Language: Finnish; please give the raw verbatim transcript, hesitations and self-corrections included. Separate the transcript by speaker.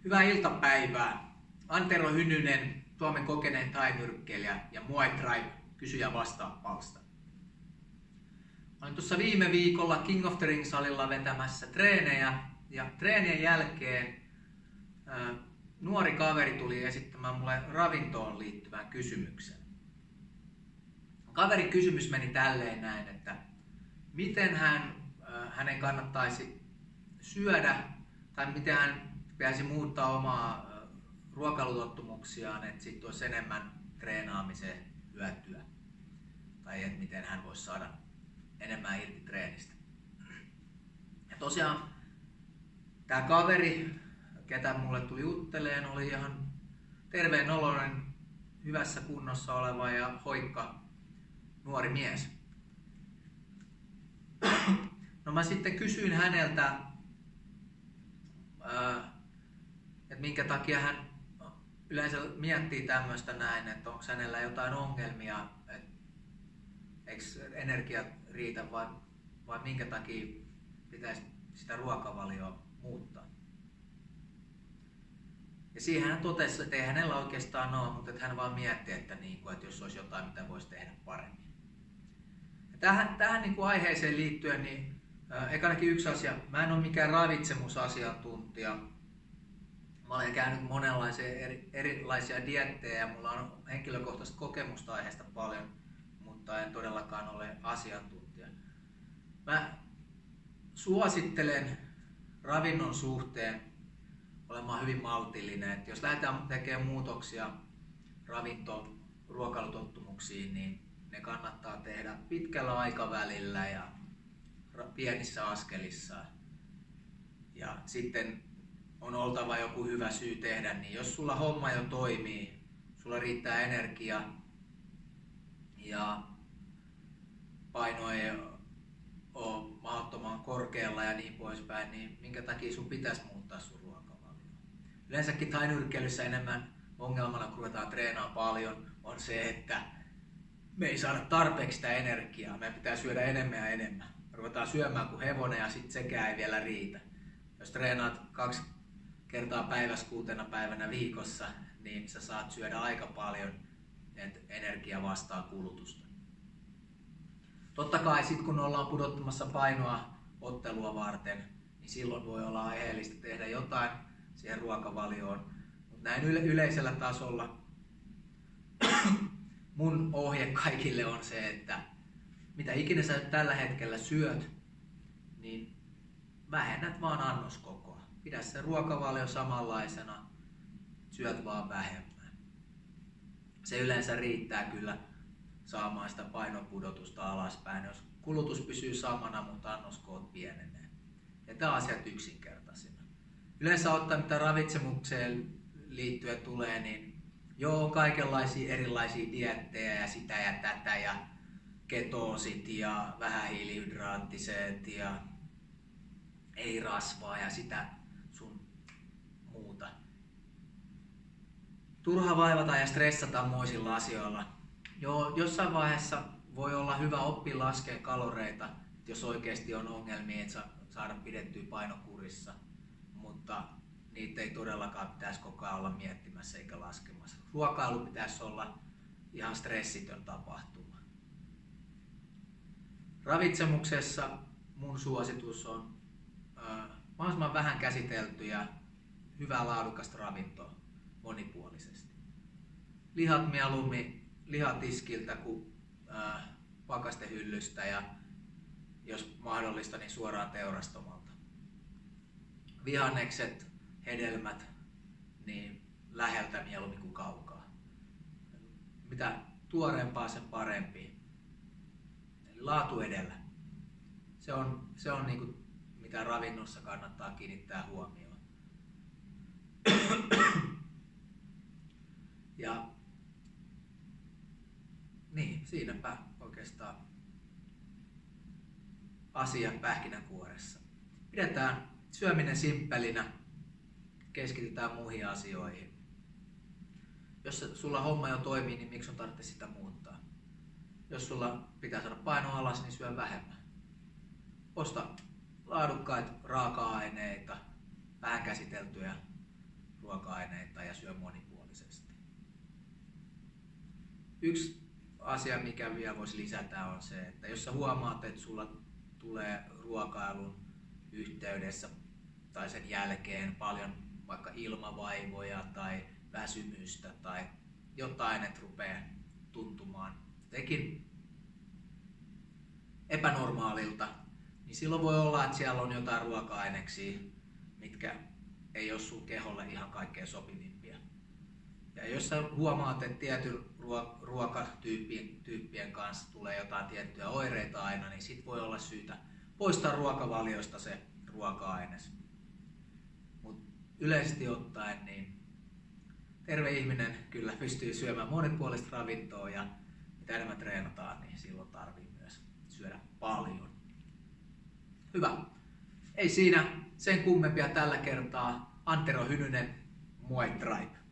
Speaker 1: Hyvää iltapäivää. Antero Hynynen, Suomen kokeneen thai-nyrkkeilijä ja Muay Thai kysyjä vastaa palsta. Olin tuossa viime viikolla King of the Ring -salilla vetämässä treenejä ja treenien jälkeen ää, nuori kaveri tuli esittämään mulle ravintoon liittyvän kysymyksen. Kaverin kysymys meni tälleen näin, että miten hän, ää, hänen kannattaisi syödä tai miten hän pitäisi muuttaa omaa ruokailutottumuksiaan, että siitä olisi enemmän treenaamiseen hyötyä. Tai että miten hän voisi saada enemmän irti treenistä. Ja tosiaan tämä kaveri, ketä mulle tuli jutteleen, oli ihan terveen oloinen, hyvässä kunnossa oleva ja hoikka nuori mies. No mä sitten kysyin häneltä, että minkä takia hän yleensä miettii tämmöistä näin, että onko hänellä jotain ongelmia, että eikö energiat riitä vai, vai minkä takia pitäisi sitä ruokavalioa muuttaa. Ja siihen hän totesi, että ei hänellä oikeastaan ole, mutta että hän vaan mietti, että, niin kuin, että jos olisi jotain, mitä voisi tehdä paremmin. Ja tähän tähän niin kuin aiheeseen liittyen, niin äh, ekanakin yksi asia, mä en ole mikään ravitsemusasiantuntija. Mä olen käynyt monenlaisia eri, erilaisia dieettejä ja mulla on henkilökohtaista kokemusta aiheesta paljon, mutta en todellakaan ole asiantuntija. Mä suosittelen ravinnon suhteen olemaan hyvin maltillinen. Että jos lähdetään tekemään muutoksia ravintoon, ruokailutottumuksiin, niin ne kannattaa tehdä pitkällä aikavälillä ja pienissä askelissa. Ja sitten on oltava joku hyvä syy tehdä, niin jos sulla homma jo toimii, sulla riittää energia ja paino ei ole mahdottoman korkealla ja niin poispäin, niin minkä takia sun pitäisi muuttaa sun ruokavalioa? Yleensäkin thai-nyrkkeilyssä enemmän ongelmana, kun ruvetaan treenaamaan paljon, on se, että me ei saada tarpeeksi sitä energiaa. Meidän pitää syödä enemmän ja enemmän. Me ruvetaan syömään kuin hevonen ja sitten sekään ei vielä riitä. Jos treenaat kaksi kertaa päivässä kuutena päivänä viikossa, niin sä saat syödä aika paljon, että energia vastaa kulutusta. Totta kai sit kun ollaan pudottamassa painoa ottelua varten, niin silloin voi olla aiheellista tehdä jotain siihen ruokavalioon. Mutta näin yle- yleisellä tasolla mun ohje kaikille on se, että mitä ikinä sä tällä hetkellä syöt, niin vähennät vaan annoskokoa. Pidä se ruokavalio samanlaisena, syöt vaan vähemmän. Se yleensä riittää kyllä saamaan sitä painopudotusta alaspäin, jos kulutus pysyy samana, mutta annoskoot pienenee. Ja tämä asiat yksinkertaisina. Yleensä ottaen mitä ravitsemukseen liittyen tulee, niin joo, on kaikenlaisia erilaisia dieettejä ja sitä ja tätä ja ketoosit ja vähähiilihydraattiset ja ei rasvaa ja sitä sun muuta. Turha vaivata ja stressata moisilla asioilla. Joo, jossain vaiheessa voi olla hyvä oppia laskea kaloreita, jos oikeasti on ongelmia, että saada pidettyä painokurissa, mutta niitä ei todellakaan pitäisi koko ajan olla miettimässä eikä laskemassa. Ruokailu pitäisi olla ihan stressitön tapahtuma. Ravitsemuksessa mun suositus on äh, mahdollisimman vähän käsitelty ja hyvää laadukasta ravintoa monipuolisesti. Lihat mieluummin lihatiskiltä kuin äh, pakastehyllystä ja jos mahdollista, niin suoraan teurastamalta. Vihannekset, hedelmät, niin läheltä mieluummin kuin kaukaa. Mitä tuoreempaa, sen parempi. Eli laatu edellä. Se on, se on niin kuin, mitä ravinnossa kannattaa kiinnittää huomioon. Ja niin, siinäpä oikeastaan asiat pähkinänkuoressa. Pidetään syöminen simppelinä, keskitytään muihin asioihin. Jos sulla homma jo toimii, niin miksi on tarvitse sitä muuttaa? Jos sulla pitää saada paino alas, niin syö vähemmän. Osta laadukkaita raaka-aineita, vähän käsiteltyjä ruoka-aineita ja syö monipuolisesti. Yksi asia, mikä vielä voisi lisätä, on se, että jos sä huomaat, että sulla tulee ruokailun yhteydessä tai sen jälkeen paljon vaikka ilmavaivoja tai väsymystä tai jotain, että rupeaa tuntumaan jotenkin epänormaalilta, niin silloin voi olla, että siellä on jotain ruoka-aineksia, mitkä ei ole sun keholle ihan kaikkein sopivimpia. Ja jos sä huomaat, että tietyn ruokatyyppien kanssa tulee jotain tiettyjä oireita aina, niin sit voi olla syytä poistaa ruokavalioista se ruoka-aines. Mut yleisesti ottaen niin terve ihminen kyllä pystyy syömään monipuolista ravintoa ja mitä enemmän treenataan, niin silloin tarvii myös syödä paljon. Hyvä. Ei siinä sen kummempia tällä kertaa. Antero Hynynen, Muay Tribe.